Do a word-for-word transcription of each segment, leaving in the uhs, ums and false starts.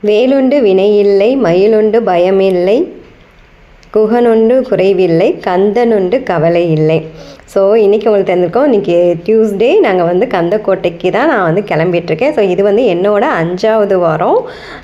வேலுண்டு வினையில்லை மயிலுண்டு பயமில்லை குகனுண்டு குறைவில்லை கந்தனுண்டு கவலை இல்லை. ஸோ இன்றைக்கி உங்களுக்கு தெரிஞ்சிருக்கோம். இன்றைக்கி டியூஸ்டே நாங்கள் வந்து கந்தக்கோட்டைக்கு தான் நான் வந்து கிளம்பிகிட்ருக்கேன். ஸோ இது வந்து என்னோடய அஞ்சாவது வாரம்.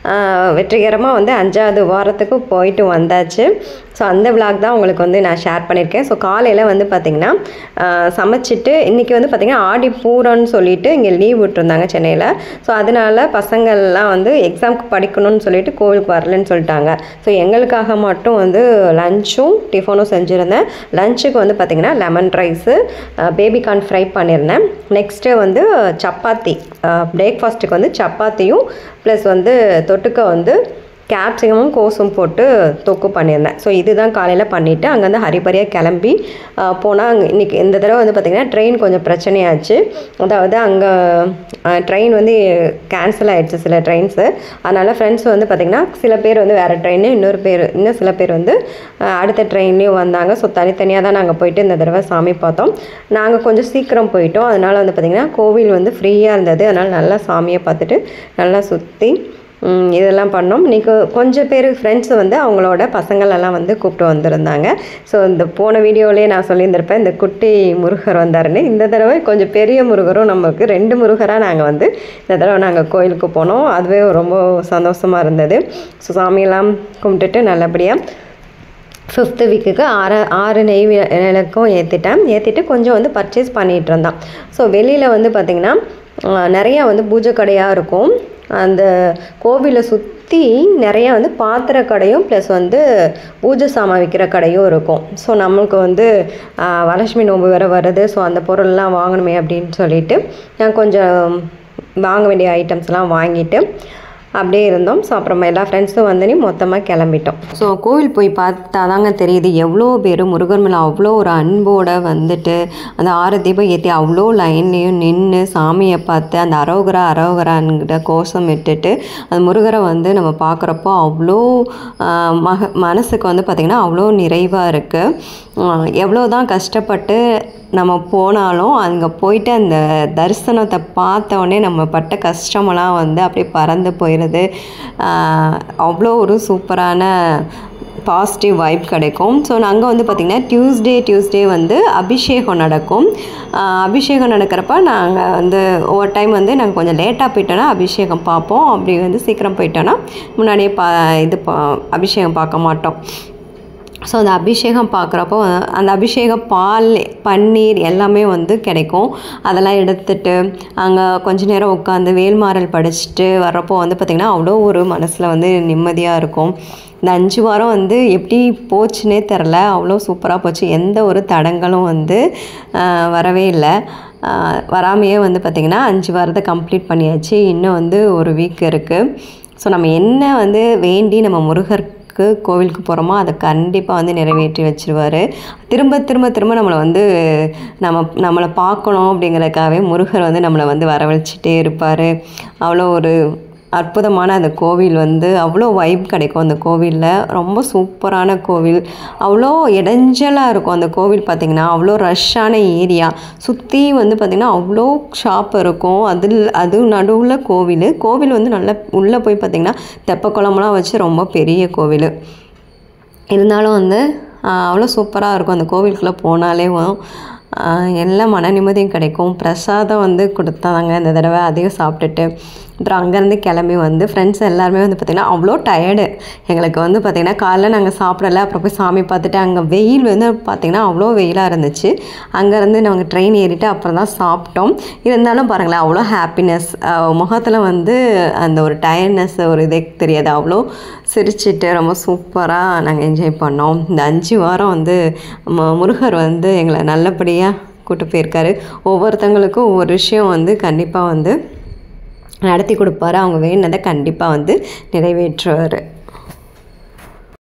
வெற்றிகரமாக வந்து அஞ்சாவது வாரத்துக்கு போயிட்டு வந்தாச்சு. ஸோ அந்த விளாக் தான் உங்களுக்கு வந்து நான் ஷேர் பண்ணியிருக்கேன். ஸோ காலையில் வந்து பார்த்திங்கன்னா சமைச்சிட்டு இன்றைக்கி வந்து பார்த்திங்கன்னா ஆடி பூரம்னு சொல்லிட்டு இங்கே லீவ் விட்டுருந்தாங்க சென்னையில். ஸோ அதனால் பசங்கள்லாம் வந்து எக்ஸாமுக்கு படிக்கணும்னு சொல்லிட்டு கோவிலுக்கு வரலன்னு சொல்லிட்டாங்க. ஸோ எங்களுக்காக மட்டும் வந்து லஞ்சும் டிஃபனும் செஞ்சுருந்தேன். லஞ்சுக்கு வந்து பார்த்திங்கன்னா lemon rice, baby corn fry பண்ணியிருந்தேன். நெக்ஸ்ட்டு வந்து சப்பாத்தி, பிரேக்ஃபாஸ்ட்டுக்கு வந்து சப்பாத்தியும் ப்ளஸ் வந்து தொட்டுக்க வந்து கேப்சிகமும் கோஸும் போட்டு தொக்கு பண்ணியிருந்தேன். ஸோ இதுதான் காலையில் பண்ணிவிட்டு அங்கேருந்து ஹரிபரியாக கிளம்பி போனால் அங்கே இன்றைக்கி இந்த தடவை வந்து பார்த்திங்கன்னா ட்ரெயின் கொஞ்சம் பிரச்சனையாச்சு. அதாவது அங்கே ட்ரெயின் வந்து கேன்சல் ஆகிடுச்சு சில ட்ரெயின்ஸு. அதனால் ஃப்ரெண்ட்ஸ் வந்து பார்த்திங்கன்னா சில பேர் வந்து வேறு ட்ரெயின், இன்னொரு பேர் இன்னும் சில பேர் வந்து அடுத்த ட்ரெயின்லேயும் வந்தாங்க. ஸோ தனித்தனியாக தான் நாங்கள் போயிட்டு இந்த தடவை சாமி பார்த்தோம். நாங்கள் கொஞ்சம் சீக்கிரம் போயிட்டோம். அதனால் வந்து பார்த்திங்கன்னா கோவில் வந்து ஃப்ரீயாக இருந்தது. அதனால் நல்லா சாமியை பார்த்துட்டு நல்லா சுற்றி இதெல்லாம் பண்ணோம். இன்றைக்கி கொஞ்சம் பேர் ஃப்ரெண்ட்ஸ் வந்து அவங்களோட பசங்களெல்லாம் வந்து கூப்பிட்டு வந்திருந்தாங்க. ஸோ இந்த போன வீடியோலேயே நான் சொல்லியிருந்திருப்பேன் இந்த குட்டி முருகர் வந்தாருன்னு. இந்த தடவை கொஞ்சம் பெரிய முருகரும் நமக்கு ரெண்டு முருகராக நாங்கள் வந்து இந்த தடவை நாங்கள் கோயிலுக்கு போனோம். அதுவே ரொம்ப சந்தோஷமாக இருந்தது. ஸோ சாமியெல்லாம் கும்பிட்டுட்டு நல்லபடியாக ஃபிஃப்த்து வீக்குக்கு ஆறு ஆறு நெய் விளக்கும் ஏற்றிட்டேன். ஏற்றிட்டு கொஞ்சம் வந்து பர்ச்சேஸ் பண்ணிகிட்டு இருந்தோம். ஸோ வெளியில் வந்து பார்த்திங்கன்னா நிறையா வந்து பூஜை கடையாக இருக்கும். அந்த கோவிலை சுற்றி நிறையா வந்து பாத்திர கடையும் ப்ளஸ் வந்து பூஜை சாமான் விற்கிற கடையும் இருக்கும். ஸோ நம்மளுக்கு வந்து வரலட்சுமி நோம்பு வேறு வருது. ஸோ அந்த பொருள்லாம் வாங்கணுமே அப்படின்னு சொல்லிட்டு நான் கொஞ்சம் வாங்க வேண்டிய ஐட்டம்ஸ்லாம் வாங்கிட்டு அப்படியே இருந்தோம். ஸோ அப்புறமா எல்லா ஃப்ரெண்ட்ஸும் வந்து மொத்தமாக கிளம்பிட்டோம். ஸோ கோவில் போய் பார்த்தா தாங்க தெரியுது எவ்வளோ பேர் முருகர் மேலே அவ்வளோ ஒரு அன்போடு வந்துட்டு அந்த ஆறு தீபம் ஏற்றி அவ்வளோ லைன்லேயும் நின்று சாமியை பார்த்து அந்த அரோகரா அரோகரான்கிட்ட கோஷம் விட்டுட்டு அந்த முருகரை வந்து நம்ம பார்க்குறப்போ அவ்வளோ மக மனசுக்கு வந்து பார்த்திங்கன்னா அவ்வளோ நிறைவாக இருக்குது. எவ்வளோ தான் கஷ்டப்பட்டு நம்ம போனாலும் அங்கே போயிட்டு அந்த தரிசனத்தை பார்த்தோடனே நம்ம பட்ட கஷ்டமெல்லாம் வந்து அப்படியே பறந்து போயிடுது. அவ்வளோ ஒரு சூப்பரான பாசிட்டிவ் வைப் கிடைக்கும். ஸோ நாங்கள் வந்து பார்த்திங்கன்னா டியூஸ்டே டியூஸ்டே வந்து அபிஷேகம் நடக்கும். அபிஷேகம் நடக்கிறப்ப நாங்கள் வந்து ஒவ்வொரு டைம் வந்து நாங்கள் கொஞ்சம் லேட்டாக போயிட்டோன்னா அபிஷேகம் பார்ப்போம். அப்படி வந்து சீக்கிரம் போயிட்டோன்னா முன்னாடியே பா இது பா அபிஷேகம் பார்க்க மாட்டோம். ஸோ அந்த அபிஷேகம் பார்க்குறப்போ அந்த அபிஷேக பால் பன்னீர் எல்லாமே வந்து கிடைக்கும். அதெல்லாம் எடுத்துகிட்டு அங்கே கொஞ்ச நேரம் உட்காந்து வேல்மாறல் படிச்சுட்டு வர்றப்போ வந்து பார்த்திங்கன்னா அவ்வளோ ஒரு மனசில் வந்து நிம்மதியாக இருக்கும். இந்த அஞ்சு வாரம் வந்து எப்படி போச்சுன்னே தெரில, அவ்வளோ சூப்பராக போச்சு. எந்த ஒரு தடங்களும் வந்து வரவே இல்லை. வராமையே வந்து பார்த்திங்கன்னா அஞ்சு வாரத்தை கம்ப்ளீட் பண்ணியாச்சு. இன்னும் வந்து ஒரு வீக் இருக்குது. ஸோ நம்ம என்ன வந்து வேண்டி நம்ம முருகர் கோவிலுக்கு போகிறோமோ அதை கண்டிப்பாக வந்து நிறைவேற்றி வச்சுருவார். திரும்ப திரும்ப திரும்ப நம்மளை வந்து நம்ம நம்மளை பார்க்கணும் அப்படிங்கிறதுக்காகவே முருகர் வந்து நம்மளை வந்து வரவழைச்சிட்டே இருப்பார். அவ்வளோ ஒரு அற்புதமான அந்த கோவில் வந்து அவ்வளோ வைப் கிடைக்கும். அந்த கோவிலில் ரொம்ப சூப்பரான கோவில், அவ்வளோ இடைஞ்சலாக இருக்கும் அந்த கோவில். பார்த்திங்கன்னா அவ்வளோ ரஷ்ஷான ஏரியா, சுற்றி வந்து பார்த்திங்கன்னா அவ்வளோ ஷாப் இருக்கும். அதில் அது நடுவில் கோவில் கோவில் வந்து நல்லா உள்ளே போய் பார்த்திங்கன்னா தெப்ப குளம்லாம் வச்சு ரொம்ப பெரிய கோவில். இருந்தாலும் வந்து அவ்வளோ சூப்பராக இருக்கும். அந்த கோவிலுக்குள்ளே போனாலே எல்லா மன நிம்மதியும் கிடைக்கும். பிரசாதம் வந்து கொடுத்தாங்க இந்த தடவை, அதையும் சாப்பிட்டுட்டு அப்புறம் அங்கேருந்து கிளம்பி வந்து ஃப்ரெண்ட்ஸ் எல்லாருமே வந்து பார்த்திங்கன்னா அவ்வளோ டயர்டு. எங்களுக்கு வந்து பார்த்திங்கன்னா காலைல நாங்கள் சாப்பிடல, அப்புறம் போய் சாமி பார்த்துட்டு அங்கே வெயில் வந்து பார்த்திங்கன்னா அவ்வளோ வெயிலாக இருந்துச்சு. அங்கேருந்து நாங்கள் ட்ரெயின் ஏறிட்டு அப்புறம் தான் சாப்பிட்டோம். இருந்தாலும் பாருங்களேன் அவ்வளோ ஹாப்பினஸ் முகத்தில் வந்து அந்த ஒரு டயர்ட்னஸ் ஒரு இதே தெரியாது. அவ்வளோ சிரிச்சிட்டு ரொம்ப சூப்பராக நாங்கள் என்ஜாய் பண்ணோம். இந்த அஞ்சு வாரம் வந்து முருகர் வந்து எங்களை நல்லபடியாக கூப்பிட்டு போயிருக்காரு. ஒவ்வொருத்தங்களுக்கும் ஒவ்வொரு விஷயம் வந்து கண்டிப்பாக வந்து நடத்தி கொடுப்பாரு. அவங்க வேணுனதை கண்டிப்பாக வந்து நிறைவேற்றுவார்.